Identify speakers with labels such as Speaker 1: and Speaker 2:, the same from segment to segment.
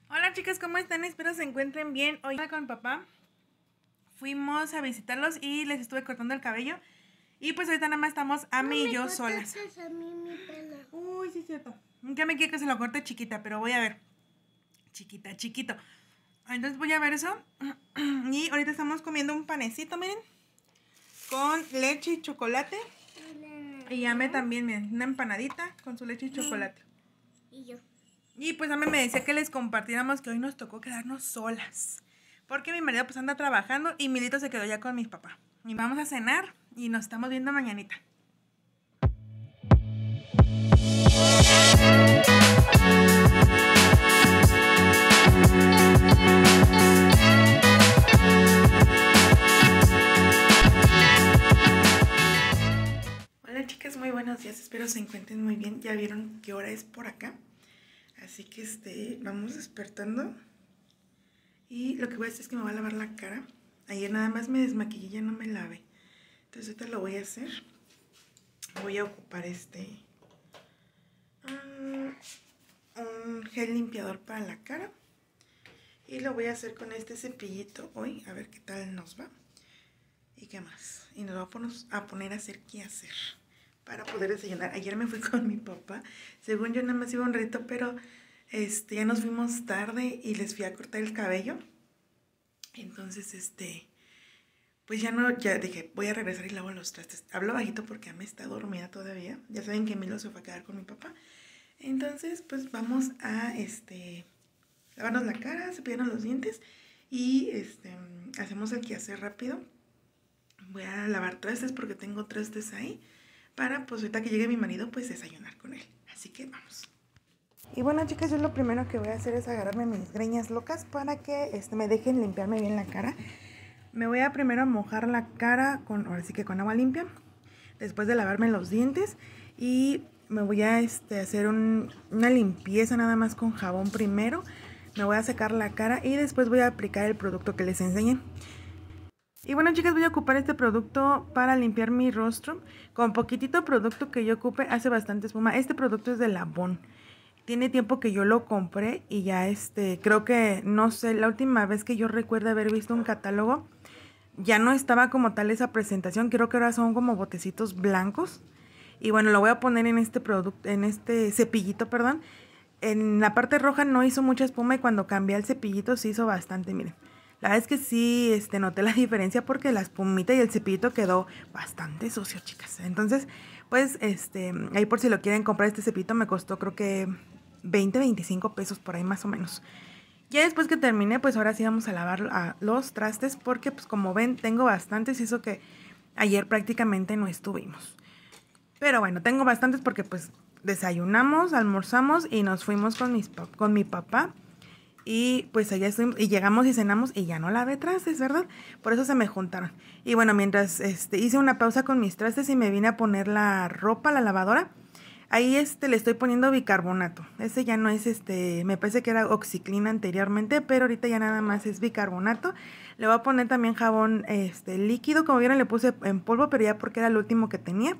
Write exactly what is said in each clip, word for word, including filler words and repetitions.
Speaker 1: Hola chicas, ¿cómo están? Espero se encuentren bien. Hoy con mi papá fuimos a visitarlos y les estuve cortando el cabello. Y pues ahorita nada más estamos a mí y yo solas.
Speaker 2: A mí mi pelo.
Speaker 1: Uy, sí es cierto. Ya me quiere que se lo corte chiquita, pero voy a ver. Chiquita, chiquito. Entonces voy a ver eso. Y ahorita estamos comiendo un panecito, miren. Con leche y chocolate. Y Ame también, miren, una empanadita con su leche y chocolate.
Speaker 2: Y yo.
Speaker 1: Y pues Ame me decía que les compartiéramos que hoy nos tocó quedarnos solas. Porque mi marido pues anda trabajando y Milito se quedó ya con mi papá. Y vamos a cenar y nos estamos viendo mañanita. Hola chicas, muy buenos días, espero se encuentren muy bien. Ya vieron qué hora es por acá. Así que este, vamos despertando. Y lo que voy a hacer es que me voy a lavar la cara. Ayer nada más me desmaquillé y ya no me lavé. Entonces ahorita lo voy a hacer. Voy a ocupar este um, un gel limpiador para la cara. Y lo voy a hacer con este cepillito hoy. A ver qué tal nos va. ¿Y qué más? Y nos vamos a poner a hacer qué hacer para poder desayunar. Ayer me fui con mi papá. Según yo nada más iba un ratito, pero este, ya nos fuimos tarde y les fui a cortar el cabello. Entonces, este, pues ya no, ya dije, voy a regresar y lavo los trastes. Hablo bajito porque Ame está dormida todavía. Ya saben que Milo se fue a quedar con mi papá. Entonces, pues vamos a, este, lavarnos la cara, cepillarnos los dientes y, este, hacemos el quehacer rápido. Voy a lavar trastes porque tengo trastes ahí para, pues ahorita que llegue mi marido, pues desayunar con él. Así que vamos. Y bueno chicas, yo lo primero que voy a hacer es agarrarme mis greñas locas para que este, me dejen limpiarme bien la cara. Me voy a primero mojar la cara con, ahora sí que con agua limpia, después de lavarme los dientes y me voy a este, hacer un, una limpieza nada más con jabón primero. Me voy a secar la cara y después voy a aplicar el producto que les enseñé. Y bueno chicas, voy a ocupar este producto para limpiar mi rostro. Con poquitito producto que yo ocupe hace bastante espuma. Este producto es de Labón. Tiene tiempo que yo lo compré y ya este, creo que, no sé, la última vez que yo recuerdo haber visto un catálogo, ya no estaba como tal esa presentación. Creo que ahora son como botecitos blancos. Y bueno, lo voy a poner en este producto, en este cepillito, perdón. En la parte roja no hizo mucha espuma y cuando cambié el cepillito se hizo bastante, miren. La verdad es que sí este, noté la diferencia porque la espumita y el cepillito quedó bastante sucio, chicas. Entonces, pues, este, ahí por si lo quieren comprar, este cepillito me costó creo que veinte, veinticinco pesos por ahí más o menos. Ya después que terminé, pues ahora sí vamos a lavar a los trastes porque, pues como ven, tengo bastantes y eso que ayer prácticamente no estuvimos. Pero bueno, tengo bastantes porque pues desayunamos, almorzamos y nos fuimos con, mis, con mi papá. Y pues allá estuvimos, y llegamos y cenamos y ya no lavé trastes, ¿verdad? Por eso se me juntaron. Y bueno, mientras este, hice una pausa con mis trastes y me vine a poner la ropa a la lavadora, ahí este, le estoy poniendo bicarbonato. Ese ya no es, este, me parece que era oxiclina anteriormente, pero ahorita ya nada más es bicarbonato. Le voy a poner también jabón este, líquido, como vieron le puse en polvo, pero ya porque era el último que tenía.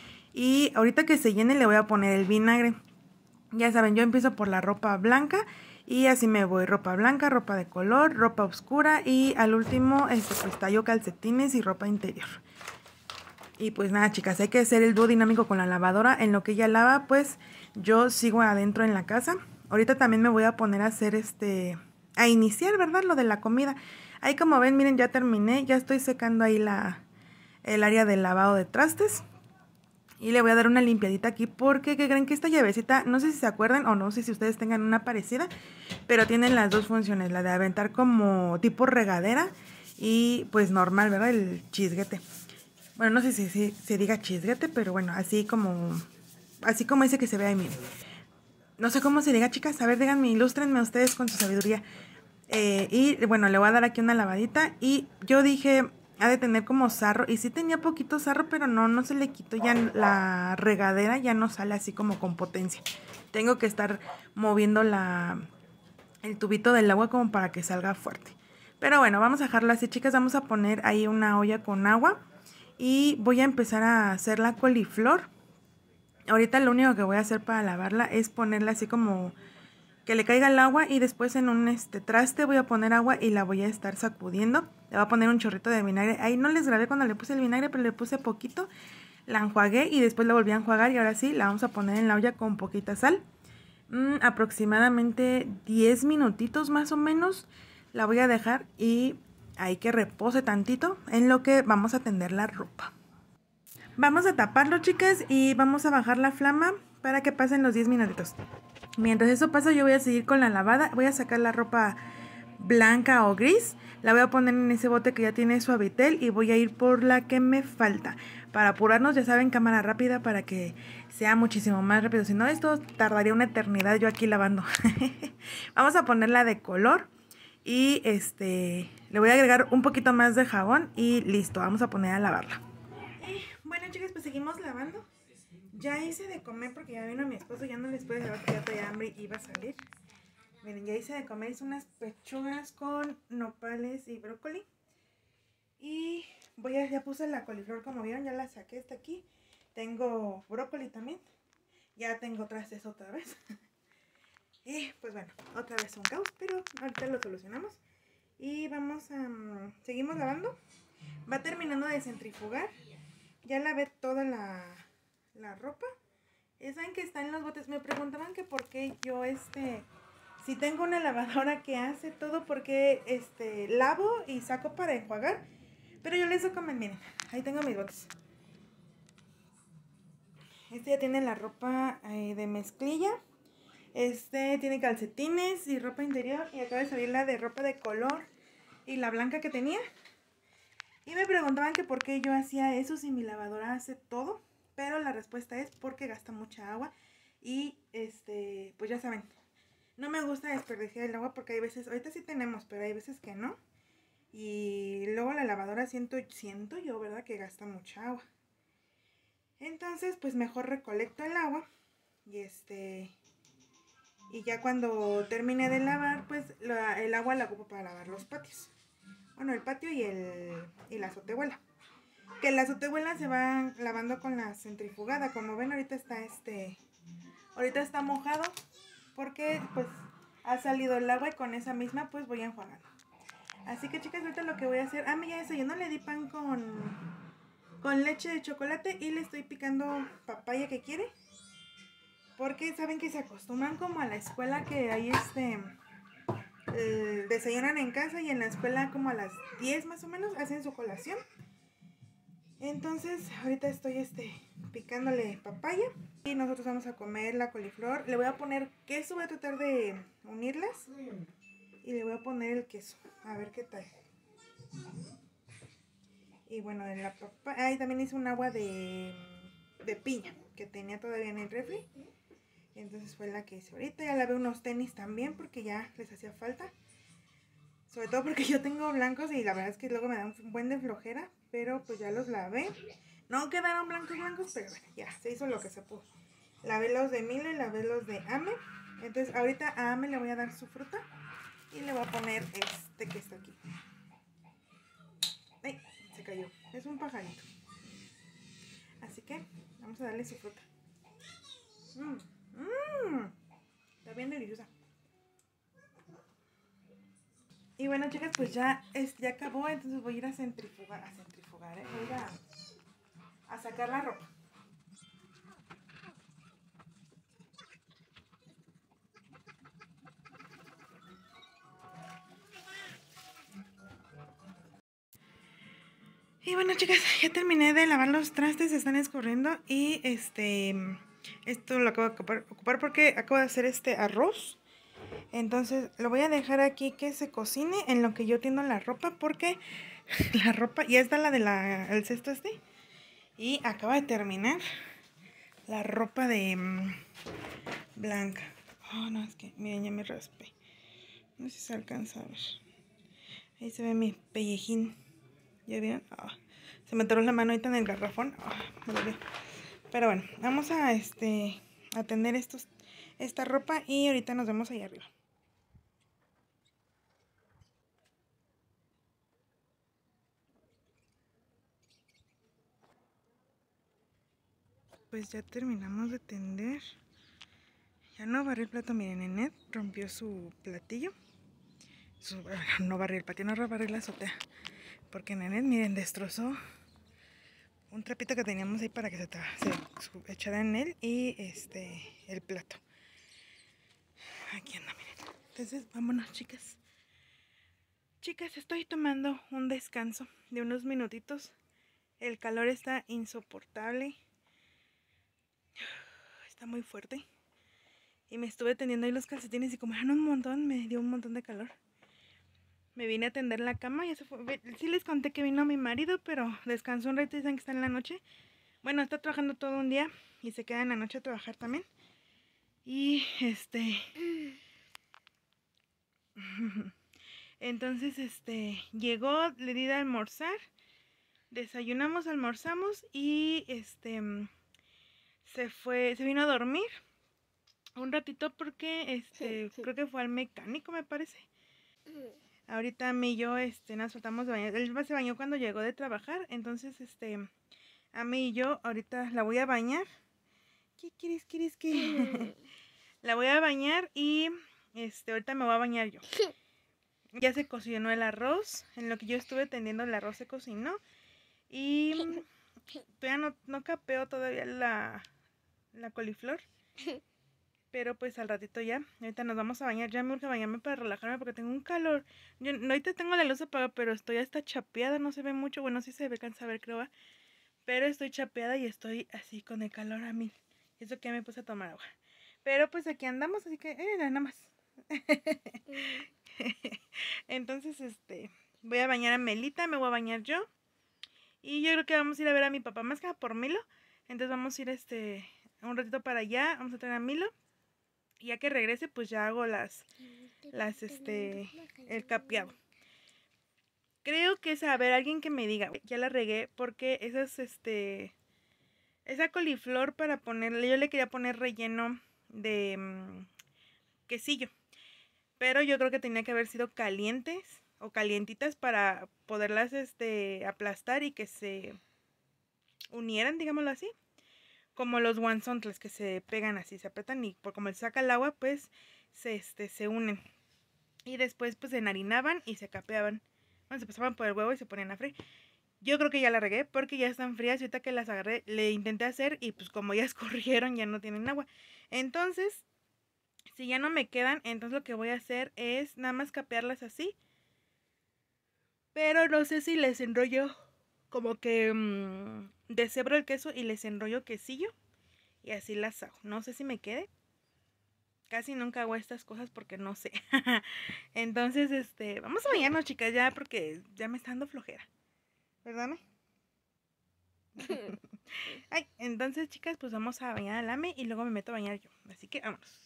Speaker 1: Y ahorita que se llene le voy a poner el vinagre. Ya saben, yo empiezo por la ropa blanca. Y así me voy, ropa blanca, ropa de color, ropa oscura y al último este, pues tallo calcetines y ropa interior. Y pues nada chicas, hay que hacer el dúo dinámico con la lavadora. En lo que ella lava, pues yo sigo adentro en la casa. Ahorita también me voy a poner a hacer este, a iniciar, ¿verdad? Lo de la comida. Ahí como ven, miren, ya terminé, ya estoy secando ahí la, el área del lavado de trastes. Y le voy a dar una limpiadita aquí porque, ¿qué creen? Que esta llavecita, no sé si se acuerdan o no sé si ustedes tengan una parecida, pero tienen las dos funciones, la de aventar como tipo regadera y pues normal, ¿verdad? El chisguete. Bueno, no sé si, si se diga chisguete, pero bueno, así como, así como ese que se ve ahí, miren. No sé cómo se diga, chicas, a ver, díganme, ilústrenme ustedes con su sabiduría. Eh, y bueno, le voy a dar aquí una lavadita y yo dije, ha de tener como sarro, y sí tenía poquito sarro, pero no, no se le quitó, ya la regadera ya no sale así como con potencia. Tengo que estar moviendo la, el tubito del agua como para que salga fuerte. Pero bueno, vamos a dejarlo así, chicas, vamos a poner ahí una olla con agua y voy a empezar a hacer la coliflor. Ahorita lo único que voy a hacer para lavarla es ponerla así como que le caiga el agua y después en un este traste voy a poner agua y la voy a estar sacudiendo. Le voy a poner un chorrito de vinagre. Ahí no les grabé cuando le puse el vinagre, pero le puse poquito. La enjuagué y después la volví a enjuagar y ahora sí la vamos a poner en la olla con poquita sal. Mm, aproximadamente diez minutitos más o menos la voy a dejar y hay que repose tantito en lo que vamos a tender la ropa. Vamos a taparlo, chicas, y vamos a bajar la flama para que pasen los diez minutitos. Mientras eso pasa, yo voy a seguir con la lavada. Voy a sacar la ropa blanca o gris. La voy a poner en ese bote que ya tiene Suavitel y voy a ir por la que me falta. Para apurarnos, ya saben, cámara rápida para que sea muchísimo más rápido. Si no, esto tardaría una eternidad yo aquí lavando. Vamos a ponerla de color y este le voy a agregar un poquito más de jabón y listo, vamos a poner a lavarla. Bueno, chicas, pues seguimos lavando. Ya hice de comer porque ya vino mi esposo, ya no les puedo decir que ya tenía hambre y iba a salir. Miren, ya hice de comer, hice unas pechugas con nopales y brócoli. Y voy a, ya puse la coliflor, como vieron, ya la saqué hasta aquí. Tengo brócoli también. Ya tengo trastes otra vez. Y pues bueno, otra vez un caos, pero ahorita lo solucionamos. Y vamos a... Um, seguimos lavando. Va terminando de centrifugar. Ya lavé toda la, la ropa. Saben que está en los botes. Me preguntaban que por qué yo este... Si tengo una lavadora que hace todo, porque este lavo y saco para enjuagar. Pero yo les saco, miren, ahí tengo mis botes. Este ya tiene la ropa eh, de mezclilla. Este tiene calcetines y ropa interior. Y acaba de salir la de ropa de color y la blanca que tenía. Y me preguntaban que por qué yo hacía eso si mi lavadora hace todo. Pero la respuesta es porque gasta mucha agua. Y este, pues ya saben, no me gusta desperdiciar el agua porque hay veces, ahorita sí tenemos, pero hay veces que no. Y luego la lavadora siento, siento yo, ¿verdad? Que gasta mucha agua. Entonces, pues mejor recolecto el agua. Y este... Y ya cuando termine de lavar, pues la, el agua la ocupo para lavar los patios. Bueno, el patio y, el, y la azotehuela. Que la azotehuela se va lavando con la centrifugada. Como ven, ahorita está este... Ahorita está mojado. Porque pues ha salido el agua y con esa misma pues voy enjuagando. Así que, chicas, ahorita lo que voy a hacer... Ah, ya desayuno, le di pan con, con leche de chocolate y le estoy picando papaya que quiere. Porque saben que se acostumbran como a la escuela que hay este... Eh, desayunan en casa y en la escuela como a las diez más o menos hacen su colación. Entonces ahorita estoy este picándole papaya y nosotros vamos a comer la coliflor. Le voy a poner queso, voy a tratar de unirlas y le voy a poner el queso, a ver qué tal. Y bueno, en la papaya, ahí también hice un agua de, de piña que tenía todavía en el refri. Entonces fue la que hice ahorita. Ya lavé unos tenis también porque ya les hacía falta. Sobre todo porque yo tengo blancos y la verdad es que luego me da un buen de flojera. Pero pues ya los lavé. No quedaron blancos blancos, pero bueno, ya se hizo lo que se pudo. Lavé los de Milo y lavé los de Ame. Entonces ahorita a Ame le voy a dar su fruta. Y le voy a poner este que está aquí. Ay, se cayó. Es un pajarito. Así que vamos a darle su fruta. Mmm. Mmm, está bien deliciosa. Y bueno, chicas, pues ya, es, ya acabó. Entonces voy a ir a centrifugar. A centrifugar, ¿eh? Voy a ir a, a sacar la ropa. Y bueno, chicas, ya terminé de lavar los trastes. Se están escurriendo. Y este... Esto lo acabo de ocupar, ocupar porque acabo de hacer este arroz. Entonces lo voy a dejar aquí que se cocine en lo que yo tiendo la ropa. Porque la ropa, ya está la del el cesto este. Y acaba de terminar la ropa de um, blanca. Oh, no, es que miren, ya me raspé. No sé si se alcanza a ver. Ahí se ve mi pellejín. ¿Ya vieron? Oh, se me atoró la mano ahorita en el garrafón. Oh, me lo veo. Pero bueno, vamos a este a tender estos, esta ropa y ahorita nos vemos ahí arriba. Pues ya terminamos de tender. Ya no barrí el plato, miren, Nenet rompió su platillo. Su, no barrí el patio, no barrí la azotea. Porque Nenet, miren, destrozó un trapito que teníamos ahí para que se, se echara en él y este el plato. Aquí anda, miren. Entonces, vámonos, chicas. Chicas, estoy tomando un descanso de unos minutitos. El calor está insoportable. Está muy fuerte. Y me estuve tendiendo ahí los calcetines y como eran un montón, me dio un montón de calor. Me vine a tender la cama y eso fue. Sí les conté que vino mi marido, pero descansó un rato y dicen que está en la noche. Bueno, está trabajando todo un día y se queda en la noche a trabajar también. Y este... Entonces, este... llegó, le di de almorzar. Desayunamos, almorzamos y este... Se fue, se vino a dormir un ratito porque este... creo que fue al mecánico, me parece. Ahorita a mí y yo, este, nos soltamos de bañar. Él se bañó cuando llegó de trabajar. Entonces, este, a mí y yo ahorita la voy a bañar. ¿Qué quieres, quieres que? La voy a bañar y, este, ahorita me voy a bañar yo. Ya se cocinó el arroz. En lo que yo estuve tendiendo el arroz se cocinó. Y todavía no, no capeo todavía la, la coliflor. Pero pues al ratito ya, ahorita nos vamos a bañar. Ya me urge bañarme para relajarme porque tengo un calor. Yo ahorita tengo la luz apagada, pero estoy hasta chapeada, no se ve mucho. Bueno, sí se ve, cansa ver, creo. Pero estoy chapeada y estoy así con el calor a mil. Eso que ya me puse a tomar agua. Pero pues aquí andamos, así que, eh, nada más. Entonces, este, voy a bañar a Melita, me voy a bañar yo. Y yo creo que vamos a ir a ver a mi papá, más que por Milo. Entonces vamos a ir este un ratito para allá, vamos a traer a Milo. Y ya que regrese, pues ya hago las, las, este, el capeado. Creo que es, a ver, alguien que me diga, ya la regué, porque esas, este, esa coliflor para ponerle, yo le quería poner relleno de um, quesillo. Pero yo creo que tenía que haber sido calientes o calientitas para poderlas, este, aplastar y que se unieran, digámoslo así. Como los guanzontles que se pegan así, se apretan y por como se saca el agua, pues se, este, se unen. Y después pues se enharinaban y se capeaban. Bueno, se pasaban por el huevo y se ponían a freír. Yo creo que ya la regué porque ya están frías y ahorita que las agarré le intenté hacer y pues como ya escurrieron ya no tienen agua. Entonces, si ya no me quedan, entonces lo que voy a hacer es nada más capearlas así. Pero no sé si les enrollo como que mmm, deshebro el queso y les enrollo quesillo y así las hago. No sé si me quede. Casi nunca hago estas cosas porque no sé. Entonces, este, vamos a bañarnos, chicas, ya porque ya me está dando flojera. ¿Verdad, me? Ay, entonces, chicas, pues vamos a bañar al Ame y luego me meto a bañar yo. Así que vámonos.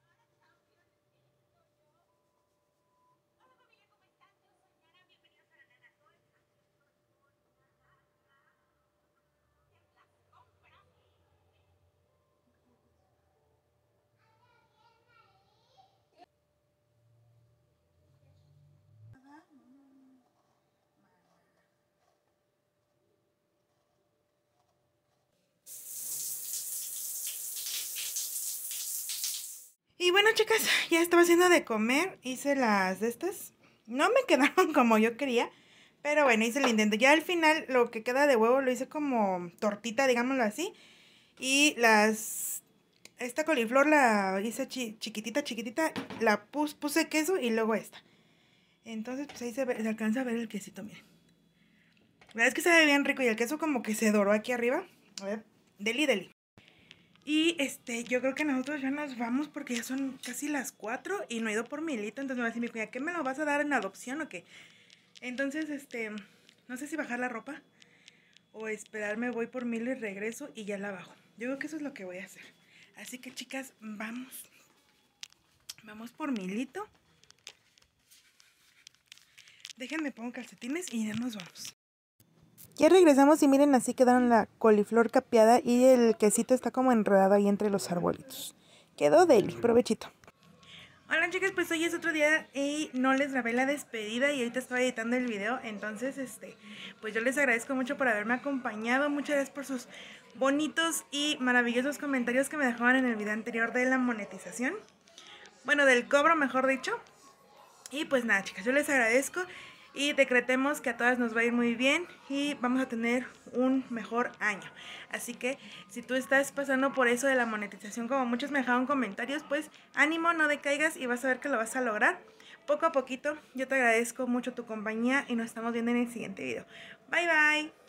Speaker 1: Y bueno, chicas, ya estaba haciendo de comer. Hice las de estas. No me quedaron como yo quería, pero bueno, hice el intento. Ya al final lo que queda de huevo lo hice como tortita, digámoslo así. Y las... Esta coliflor la hice chi chiquitita, chiquitita. La pus puse queso y luego esta. Entonces, pues ahí se, ve, se alcanza a ver el quesito, miren. La verdad es que se ve bien rico y el queso como que se doró aquí arriba. A ver, deli, deli. Y este, yo creo que nosotros ya nos vamos porque ya son casi las cuatro y no he ido por Milito. Entonces me va a decir mi cuñada, ¿qué me lo vas a dar en adopción o qué? Entonces, este, no sé si bajar la ropa o esperarme, voy por Milo y regreso y ya la bajo. Yo creo que eso es lo que voy a hacer. Así que, chicas, vamos. Vamos por Milito. Déjenme pongo calcetines y ya nos vamos. Ya regresamos y miren, así quedaron la coliflor capeada y el quesito está como enredado ahí entre los arbolitos. Quedó deli, provechito. Hola chicas, pues hoy es otro día y no les grabé la despedida y ahorita estaba editando el video. Entonces, este, pues yo les agradezco mucho por haberme acompañado. Muchas gracias por sus bonitos y maravillosos comentarios que me dejaban en el video anterior de la monetización. Bueno, del cobro, mejor dicho. Y pues nada chicas, yo les agradezco y decretemos que a todas nos va a ir muy bien y vamos a tener un mejor año. Así que si tú estás pasando por eso de la monetización, como muchos me dejaron comentarios, pues ánimo, no decaigas y vas a ver que lo vas a lograr poco a poquito. Yo te agradezco mucho tu compañía y nos estamos viendo en el siguiente video. Bye bye.